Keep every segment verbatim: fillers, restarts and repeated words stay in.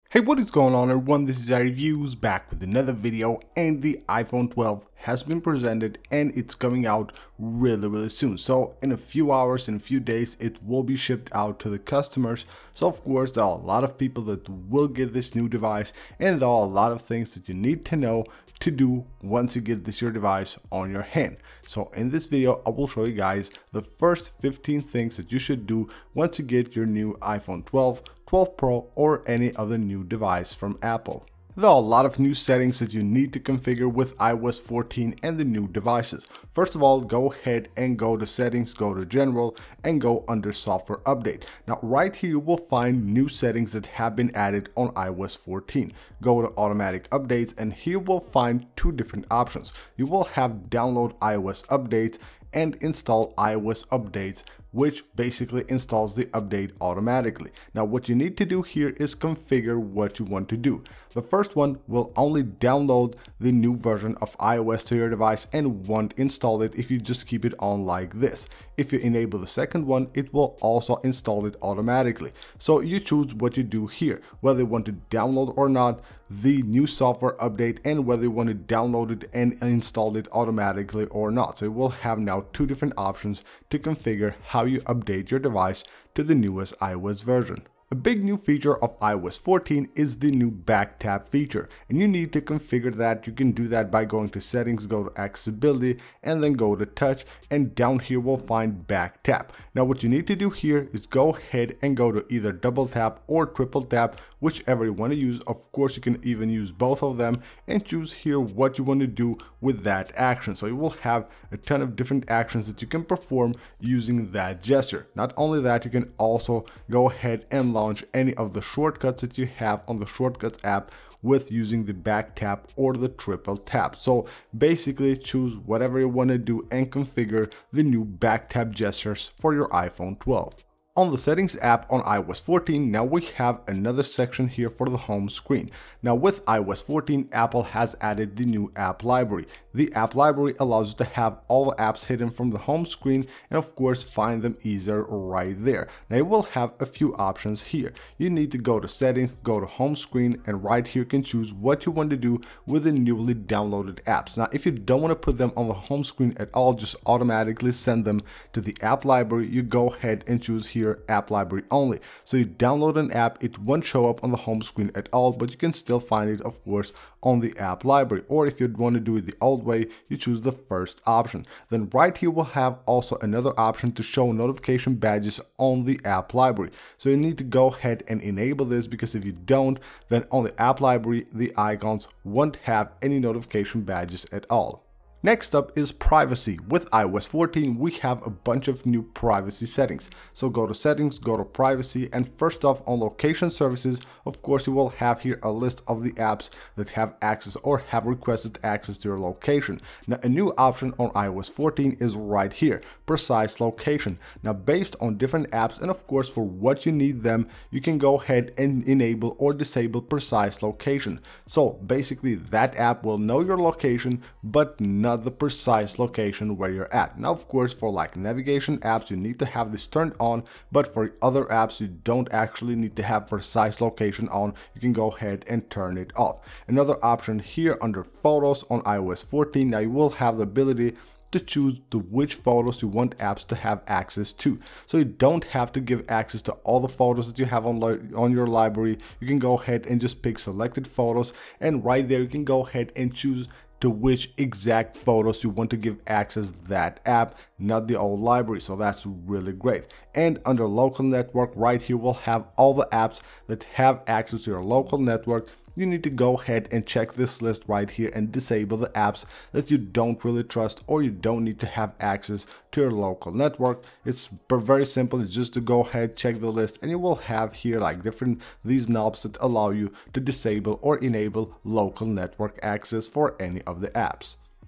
Hey, what is going on everyone, this is iReviews back with another video, and the iPhone twelve has been presented and it's coming out really really soon. So in a few hours, in a few days, it will be shipped out to the customers. So of course there are a lot of people that will get this new device, and there are a lot of things that you need to know to do once you get this your device on your hand. So in this video I will show you guys the first fifteen things that you should do once you get your new iPhone twelve, twelve Pro, or any other new device from Apple. There are a lot of new settings that you need to configure with i O S fourteen and the new devices. First of all, go ahead and go to settings, go to general, and go under software update. Now right here you will find new settings that have been added on i O S fourteen. Go to automatic updates, and here you will find two different options. You will have download iOS updates and install iOS updates, which basically installs the update automatically. Now what you need to do here is configure what you want to do. The first one will only download the new version of iOS to your device and won't install it if you just keep it on like this. If you enable the second one, it will also install it automatically. So you choose what you do here, whether you want to download or not the new software update, and whether you want to download it and install it automatically or not. So you will have now two different options to configure how you update your device to the newest iOS version. A big new feature of i O S fourteen is the new back tap feature, and you need to configure that. You can do that by going to settings, go to accessibility, and then go to touch, and down here we'll find back tap. Now what you need to do here is go ahead and go to either double tap or triple tap, whichever you want to use. Of course you can even use both of them, and choose here what you want to do with that action. So you will have a ton of different actions that you can perform using that gesture. Not only that, you can also go ahead and launch any of the shortcuts that you have on the Shortcuts app with using the back tap or the triple tap. So basically choose whatever you want to do and configure the new back tap gestures for your iPhone twelve. On the settings app on i O S fourteen, now we have another section here for the home screen. Now with i O S fourteen, Apple has added the new app library. The app library allows you to have all the apps hidden from the home screen, and of course find them easier right there. Now you will have a few options here. You need to go to settings, go to home screen, and right here you can choose what you want to do with the newly downloaded apps. Now if you don't want to put them on the home screen at all, just automatically send them to the app library, you go ahead and choose here app library only. So you download an app, it won't show up on the home screen at all, but you can still find it of course on the app library. Or if you'd want to do it the old way, you choose the first option. Then right here we'll have also another option to show notification badges on the app library. So you need to go ahead and enable this, because if you don't, then on the app library the icons won't have any notification badges at all. Next up is privacy. With i O S fourteen, we have a bunch of new privacy settings. So go to settings, go to privacy, and first off on location services, of course you will have here a list of the apps that have access or have requested access to your location. Now a new option on i O S fourteen is right here, precise location. Now based on different apps and of course for what you need them, you can go ahead and enable or disable precise location. So basically that app will know your location, but not the precise location where you're at. Now of course for like navigation apps you need to have this turned on, but for other apps you don't actually need to have precise location on. You can go ahead and turn it off. Another option here under photos on i O S fourteen, now you will have the ability to choose to which photos you want apps to have access to. So you don't have to give access to all the photos that you have on, on your library. You can go ahead and just pick selected photos, and right there you can go ahead and choose to which exact photos you want to give access that app, not the old library. So that's really great. And under local network right here we'll have all the apps that have access to your local network. You need to go ahead and check this list right here and disable the apps that you don't really trust or you don't need to have access to your local network. It's very simple. It's just to go ahead, check the list, and you will have here like different these knobs that allow you to disable or enable local network access for any of the apps.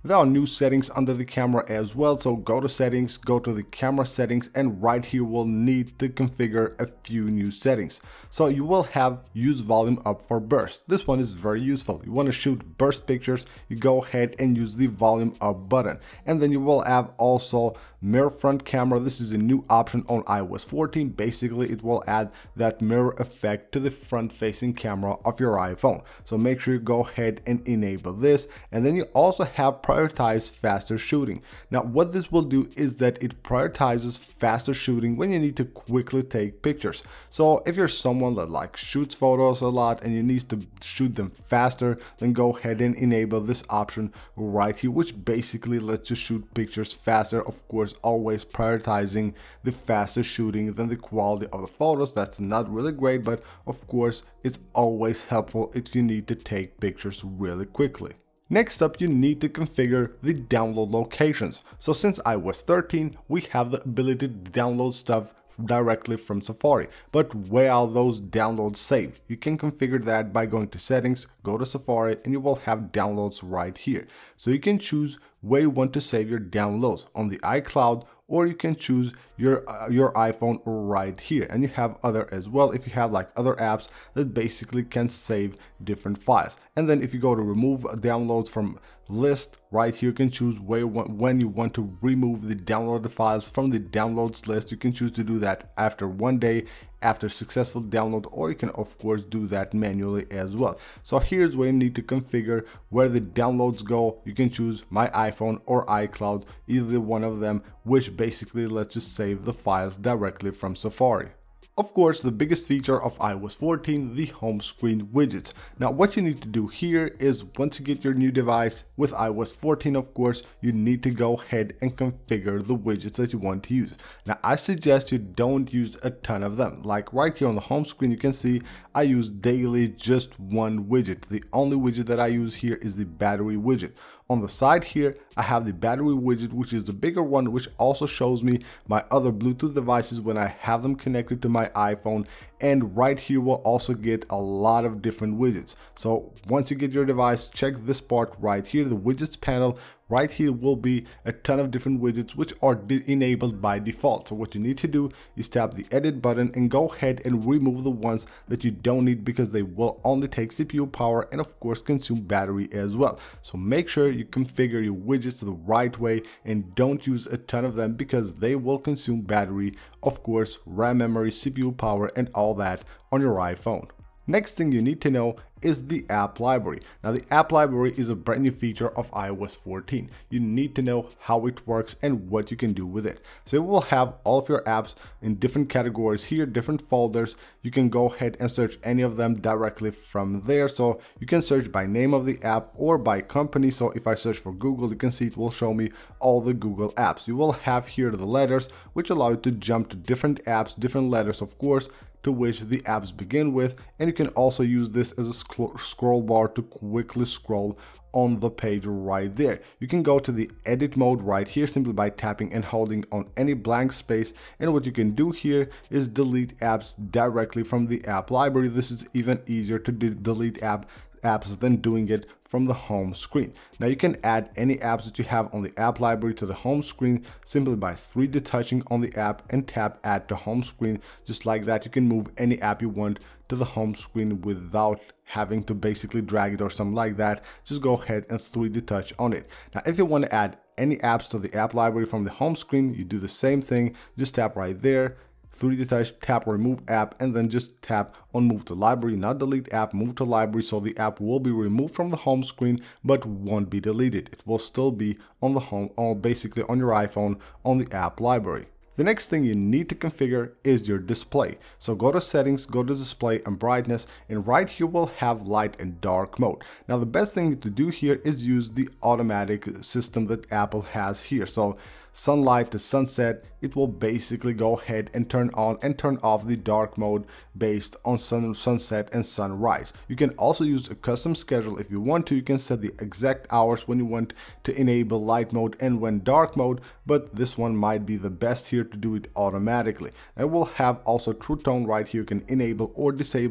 There are new settings under the camera as well, so go to settings, go to the camera settings, and right here we'll need to configure a few new settings. So you will have use volume up for burst. This one is very useful. You want to shoot burst pictures, you go ahead and use the volume up button. And then you will have also mirror front camera. This is a new option on i O S fourteen. Basically it will add that mirror effect to the front facing camera of your iPhone. So make sure you go ahead and enable this. And then you also have prioritize faster shooting. Now what this will do is that it prioritizes faster shooting when you need to quickly take pictures. So if you're someone that like shoots photos a lot and you need to shoot them faster, then go ahead and enable this option right here, which basically lets you shoot pictures faster. Of course, always prioritizing the faster shooting than the quality of the photos. That's not really great, but of course it's always helpful if you need to take pictures really quickly. Next up, you need to configure the download locations. So since i O S thirteen, we have the ability to download stuff directly from Safari, but where are those downloads saved? You can configure that by going to settings, go to Safari, and you will have downloads right here. So you can choose where you want to save your downloads, on the iCloud, or you can choose your uh, your iPhone right here. And you have other as well, if you have like other apps that basically can save different files. And then if you go to remove downloads from list, right here you can choose where you want, when you want to remove the downloaded files from the downloads list. You can choose to do that after one day after successful download, or you can of course do that manually as well. So here's where you need to configure where the downloads go. You can choose My iPhone or iCloud, either one of them, which basically lets you save the files directly from Safari. Of course, the biggest feature of i O S fourteen, the home screen widgets. Now what you need to do here is, once you get your new device with i O S fourteen, of course, you need to go ahead and configure the widgets that you want to use. Now I suggest you don't use a ton of them. Like right here on the home screen, you can see I use daily just one widget. The only widget that I use here is the battery widget. On the side here, I have the battery widget, which is the bigger one, which also shows me my other Bluetooth devices when I have them connected to my iPhone. And right here we'll also get a lot of different widgets. So once you get your device, check this part right here, the widgets panel. Right here will be a ton of different widgets which are enabled by default. So what you need to do is tap the edit button and go ahead and remove the ones that you don't need, because they will only take C P U power and of course consume battery as well. So make sure you configure your widgets the right way and don't use a ton of them, because they will consume battery, of course, RAM memory, C P U power, and all that on your iPhone. Next thing you need to know is the app library. Now the app library is a brand new feature of i O S fourteen. You need to know how it works and what you can do with it. So it will have all of your apps in different categories here, different folders. You can go ahead and search any of them directly from there. So you can search by name of the app or by company. So if I search for Google, you can see it will show me all the Google apps. You will have here the letters, which allow you to jump to different apps, different letters of course, to which the apps begin with. And you can also use this as a sc scroll bar to quickly scroll on the page right there. You can go to the edit mode right here simply by tapping and holding on any blank space, and what you can do here is delete apps directly from the app library. This is even easier to de delete app apps than doing it from the home screen. Now you can add any apps that you have on the app library to the home screen simply by three D touching on the app and tap add to home screen. Just like that, you can move any app you want to the home screen without having to basically drag it or something like that. Just go ahead and three D touch on it. Now if you want to add any apps to the app library from the home screen, you do the same thing. Just tap right there, three D touch, tap remove app, and then just tap on move to library, not delete app, move to library. So the app will be removed from the home screen but won't be deleted. It will still be on the home, or basically on your iPhone on the app library. The next thing you need to configure is your display. So go to settings, go to display and brightness, and right here we'll have light and dark mode. Now the best thing to do here is use the automatic system that Apple has here. So sunlight to sunset, it will basically go ahead and turn on and turn off the dark mode based on sun, sunset and sunrise. You can also use a custom schedule if you want to. You can set the exact hours when you want to enable light mode and when dark mode, but this one might be the best here to do it automatically. It will have also true tone right here. You can enable or disable it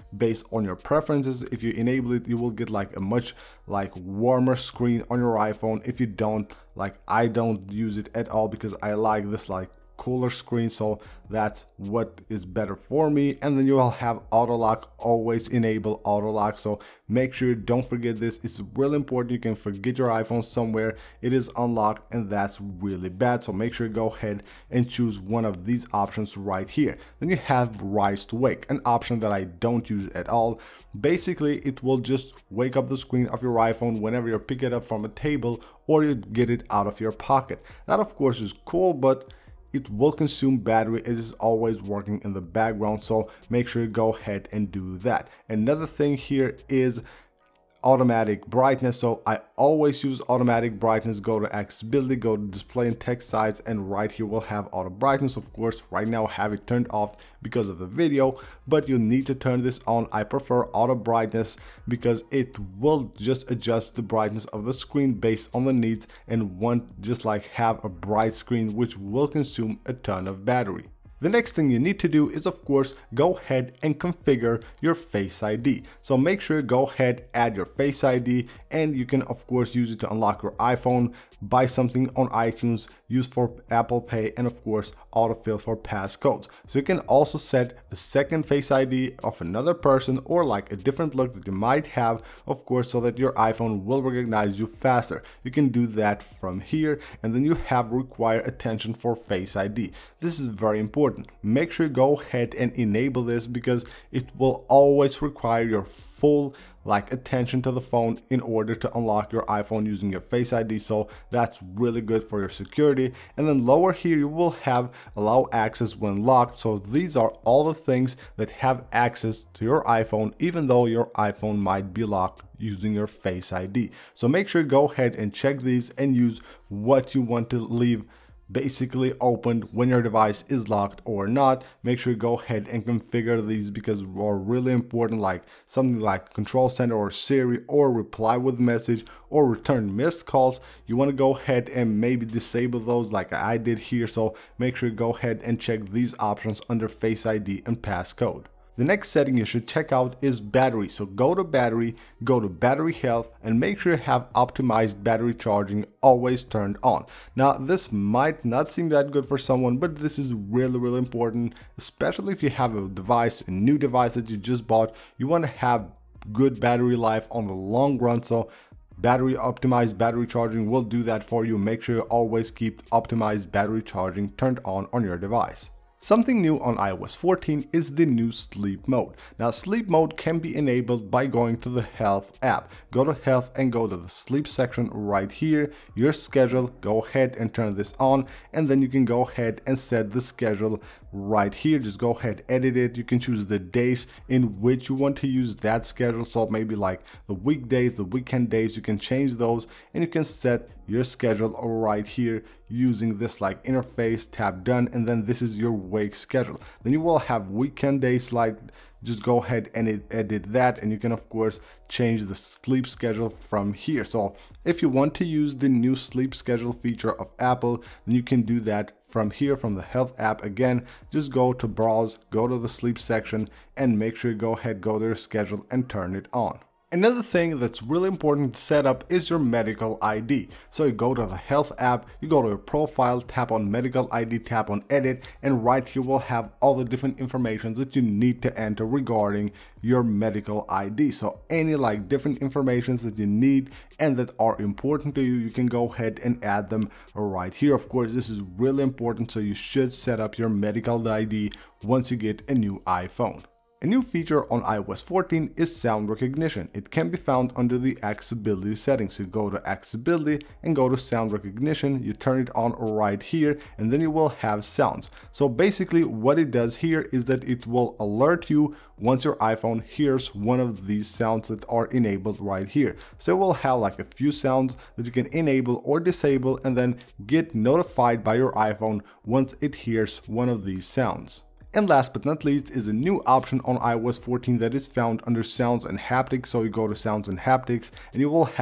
based on your preferences. If you enable it, you will get like a much like warmer screen on your iPhone. If you don't, like I don't use it at all because I like this like cooler screen, so that's what is better for me. And then you will have auto lock, always enable auto lock, so make sure don't forget this. It's really important. You can forget your iPhone somewhere, it is unlocked, and that's really bad. So make sure to go ahead and choose one of these options right here. Then you have Rise to Wake, an option that I don't use at all. Basically it will just wake up the screen of your iPhone whenever you pick it up from a table or you get it out of your pocket. That of course is cool, but it will consume battery. It is always working in the background, so make sure you go ahead and do that. Another thing here is automatic brightness. So I always use automatic brightness. Go to accessibility, go to display and text size, and right here we'll have auto brightness. Of course right now I have it turned off because of the video, but you need to turn this on. I prefer auto brightness because it will just adjust the brightness of the screen based on the needs and won't just like have a bright screen which will consume a ton of battery. The next thing you need to do is of course go ahead and configure your Face I D. So make sure you go ahead, add your Face I D, and you can of course use it to unlock your iPhone, buy something on iTunes, use for Apple Pay, and of course autofill for passcodes. So you can also set a second Face I D of another person or like a different look that you might have, of course, so that your iPhone will recognize you faster. You can do that from here, and then you have require attention for Face I D. This is very important. Make sure you go ahead and enable this because it will always require your full like attention to the phone in order to unlock your iPhone using your Face I D. So that's really good for your security. And then lower here you will have allow access when locked. So these are all the things that have access to your iPhone even though your iPhone might be locked using your Face I D. So make sure you go ahead and check these and use what you want to leave basically opened when your device is locked or not. Make sure you go ahead and configure these because are really important, like something like Control Center or Siri or reply with message or return missed calls. You want to go ahead and maybe disable those like I did here. So make sure you go ahead and check these options under Face I D and passcode. The next setting you should check out is battery. So go to battery, go to battery health, and make sure you have optimized battery charging always turned on. Now this might not seem that good for someone, but this is really really important, especially if you have a device, a new device that you just bought. You want to have good battery life on the long run, so battery optimized battery charging will do that for you. Make sure you always keep optimized battery charging turned on on your device. Something new on i O S fourteen is the new sleep mode. Now sleep mode can be enabled by going to the health app. Go to health and go to the sleep section right here, your schedule, go ahead and turn this on, and then you can go ahead and set the schedule right here. Just go ahead, edit it. You can choose the days in which you want to use that schedule. So maybe like the weekdays, the weekend days, you can change those and you can set your schedule right here using this like interface, tap done, and then this is your wake schedule. Then you will have weekend days, like just go ahead and edit that, and you can of course change the sleep schedule from here. So if you want to use the new sleep schedule feature of Apple, then you can do that from here, from the health app. Again, just go to browse, go to the sleep section, and make sure you go ahead, go to your schedule and turn it on. Another thing that's really important to set up is your medical I D. So you go to the health app, you go to your profile, tap on medical I D, tap on edit, and right here will have all the different information that you need to enter regarding your medical I D. So any like different informations that you need and that are important to you, you can go ahead and add them right here. Of course, this is really important, so you should set up your medical I D once you get a new iPhone. A new feature on i O S fourteen is sound recognition. It can be found under the accessibility settings. You go to accessibility and go to sound recognition, you turn it on right here, and then you will have sounds. So basically what it does here is that it will alert you once your iPhone hears one of these sounds that are enabled right here. So it will have like a few sounds that you can enable or disable and then get notified by your iPhone once it hears one of these sounds. And last but not least is a new option on i O S fourteen that is found under sounds and haptics. So you go to sounds and haptics and you will have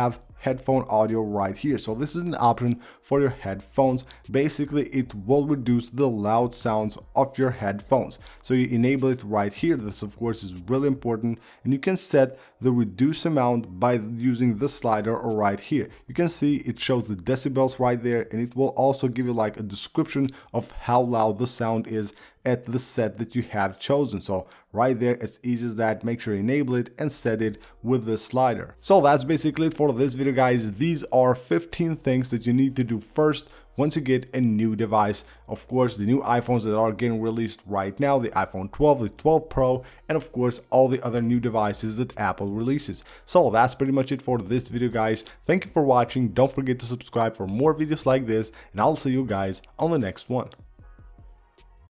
headphone audio right here. So this is an option for your headphones. Basically, it will reduce the loud sounds of your headphones. So you enable it right here. This of course is really important, and you can set the reduce amount by using the slider or right here. You can see it shows the decibels right there, and it will also give you like a description of how loud the sound is at the set that you have chosen. So right there, as easy as that, make sure you enable it and set it with the slider. So that's basically it for this video, guys. These are fifteen things that you need to do first once you get a new device. Of course, the new iPhones that are getting released right now, the iPhone twelve, the twelve Pro, and of course all the other new devices that Apple releases. So that's pretty much it for this video, guys. Thank you for watching. Don't forget to subscribe for more videos like this, and I'll see you guys on the next one.